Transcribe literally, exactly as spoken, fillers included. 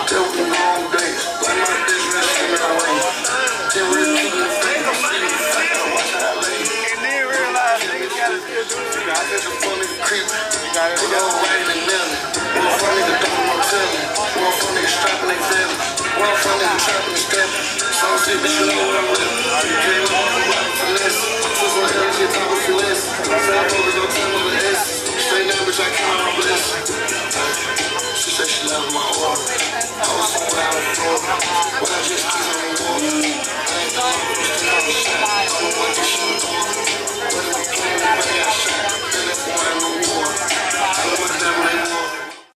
Tell me the long days. Like my bitch, man, she in my way. Tell me the truth in the face. I gotta watch how I lay. And then realize niggas gotta still do it. I bet you funny creep. You got it. Go right in the middle. One fun nigga don't want to tell me. One fun nigga strapping they family. One fun nigga trapping and stepping. Some shit, bitch, you know what I'm with. Came up with a rock for less. Twist my head, shit, talk with less. Say I'm over, don't tell me the S. Straight down, bitch, I came out blessed. She said she loved my order. I was somewhere out of the floor. When I just